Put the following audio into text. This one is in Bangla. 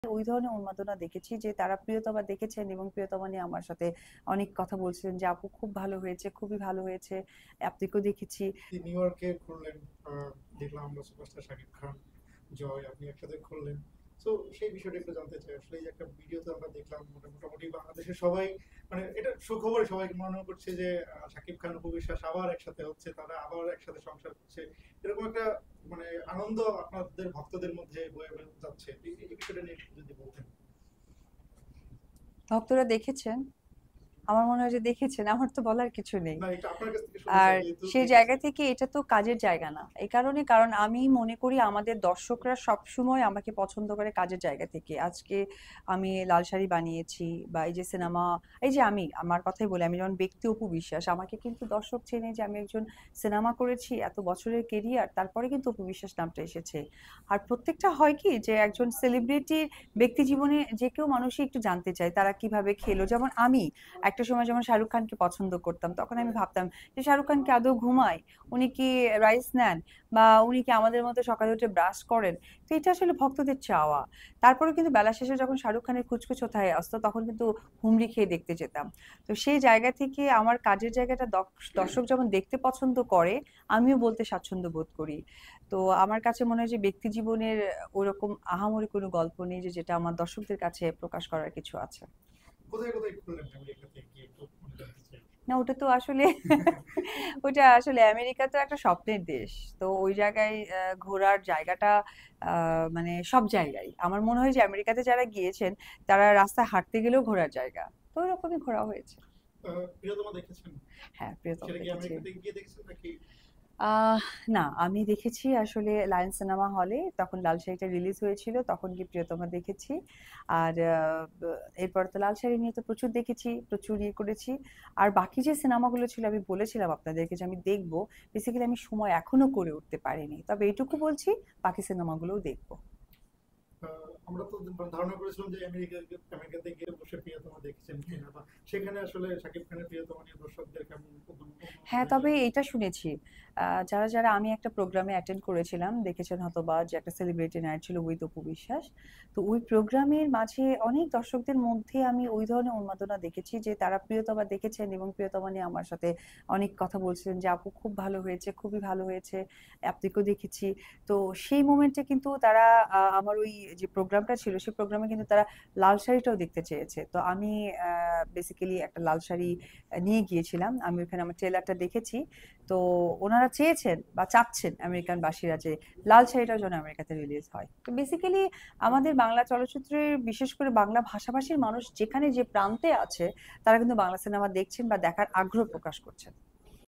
ওই ধরনের উন্মাদনা দেখেছি যে তারা প্রিয়তমা দেখেছেন এবং প্রিয়তমা নিয়ে আমার সাথে অনেক কথা বলছিলেন যে আপু খুব ভালো হয়েছে, খুবই ভালো হয়েছে, আপনাকেও দেখেছি। নিউ ইয়র্কে ঘুরলেন, দেখলাম আমরা সুপারস্টার শাকিব খান, জয় আপনি একসাথে ঘুরলেন। তো সেই বিষয়টা একটু জানতে চাই। আসলে এই যে একটা ভিডিওতে আমরা দেখলাম, মোটামুটি বাংলাদেশের সবাই, মানে এটা সুখবর, সবাই মনে করছে যে শাকিব খান অপু বিশ্বাস আবার একসাথে হচ্ছে, তারা আবার একসাথে সংসার করছে, এরকম একটা মানে আনন্দ আপনাদের ভক্তদের মধ্যে বয়ে যাচ্ছে। এই বিষয়টা নিয়ে একটু যদি বলতেন। ভক্তরা দেখেছেন, আমার মনে হয় যে দেখেছেন, আমার তো বলার কিছু নেই। না, এটা আপনার কাছ থেকে শুনতে আর চাই যেহেতু সেই জায়গা দেখেছেন। থেকে এটা তো কাজের জায়গা না, এই কারণে, কারণ আমি মনে করি আমাদের দর্শকরা সব সময় আমাকে পছন্দ করে কাজের জায়গা থেকে। আজকে আমি লাল শাড়ি বানিয়েছি বা এই যে সিনেমা, এই যে আমি আমার কথাই বলি, আমি যেমন ব্যক্তি অপু বিশ্বাস, আমাকে কিন্তু দর্শক চেনে যে আমি একজন সিনেমা করেছি, এত বছরের কেরিয়ার, তারপরে কিন্তু অপু বিশ্বাস নামটা এসেছে। আর প্রত্যেকটা হয় কি যে একজন সেলিব্রিটির ব্যক্তি জীবনে যে কেউ মানুষই একটু জানতে চায় তারা কিভাবে খেলো। যেমন আমি একটা সময় যেমন শাহরুখ খানকে পছন্দ করতাম, তখন আমি ভাবতাম যে শাহরুখ খান কি আদৌ ঘুমায়, উনি কি রাইস নেন, বা উনি কি আমাদের মতো সকালে উঠে ব্রাশ করেন। তো এটা আসলে ভক্তদের চাওয়া। তারপরে কিন্তু বেলা শেষে যখন শাহরুখ খানের কুচকুচ হোথায় আসতো তখন কিন্তু হুমড়ি খেয়ে দেখতে যেতাম। তো সেই জায়গা থেকে আমার কাজের জায়গাটা দর্শক যখন দেখতে পছন্দ করে, আমিও বলতে স্বাচ্ছন্দ্য বোধ করি। তো আমার কাছে মনে হয় যে ব্যক্তি জীবনের ওরকম আহামরি কোনো গল্প নেই যে যেটা আমার দর্শকদের কাছে প্রকাশ করার কিছু আছে। কোথায় কোথায় ঘুরলেন আমেরিকাতে গিয়ে, একটু জানতে চাই। না, ওটা তো আসলে ওটা আসলে আমেরিকা তো একটা স্বপ্নের দেশ। তো ওই জায়গায় ঘোরার জায়গাটা মানে সব জায়গায় আমার মনে হয় যে আমেরিকাতে যারা গিয়েছেন তারা রাস্তায় হাঁটতে গেলেও ঘোরার জায়গা। তো ওরকমই ঘোরা হয়েছে। প্রিয়তমা দেখেছেন? হ্যাঁ, প্রিয়তম সেটা কি দেখেছি। আমেরিকাতে গিয়ে দেখেছেন নাকি? আহ না, আমি দেখেছি আসলে লায়ন সিনেমা হলে, তখন লাল শাড়িটা রিলিজ হয়েছিল, তখন কি প্রিয়তমা দেখেছি। আর এরপর তো লাল শাড়ি নিয়ে তো প্রচুর দেখেছি, প্রচুর ইয়ে করেছি। আর বাকি যে সিনেমাগুলো ছিল আমি বলেছিলাম আপনাদেরকে যে আমি দেখবো, বেসিক্যালি আমি সময় এখনো করে উঠতে পারিনি, তবে এইটুকু বলছি বাকি সিনেমাগুলোও দেখবো। আমরা তো ধারণা করেছিলাম যে আমেরিকাতে গিয়ে বসে প্রিয়তমা দেখেছেন কিনা, বা সেখানে আসলে শাকিব খানের প্রিয়তমা নিয়ে দর্শকদের কেমন অনুভূতি হ্যাঁ, হয়েছে। তবে এটা শুনেছি, যারা আমি একটা প্রোগ্রামে অ্যাটেন্ড করেছিলাম, দেখেছেন হয়তোবা, যে একটা সেলিব্রিটি নাইট ছিল উইথ অপু বিশ্বাস। তো ওই প্রোগ্রামের মাঝে অনেক দর্শকদের মধ্যে আমি ওই ধরনের উন্মাদনা দেখেছি যে তারা প্রিয়তমা দেখেছেন এবং প্রিয়তমা নিয়ে আমার সাথে অনেক কথা বলছিলেন যে আপু খুব ভালো হয়েছে, খুবই ভালো হয়েছে, আপনাকেও দেখেছি। তো সেই মোমেন্টে কিন্তু তারা আমার ওই যে প্রোগ্রামটা ছিল সেই প্রোগ্রামে কিন্তু তারা লাল শাড়িটাও দেখতে চেয়েছে। তো আমি বেসিক্যালি একটা লাল শাড়ি নিয়ে গিয়েছিলাম, আমি ওখানে আমার ট্রেলারটা দেখেছি। তো ওনারা চেয়েছেন বা চাচ্ছেন আমেরিকান বাসীরা যে লাল শাড়িটাও যেন আমেরিকাতে রিলিজ হয়। তো বেসিক্যালি আমাদের বাংলা চলচ্চিত্রের, বিশেষ করে বাংলা ভাষাভাষীর মানুষ যেখানে যে প্রান্তে আছে, তারা কিন্তু বাংলা সিনেমা দেখছেন বা দেখার আগ্রহ প্রকাশ করছেন।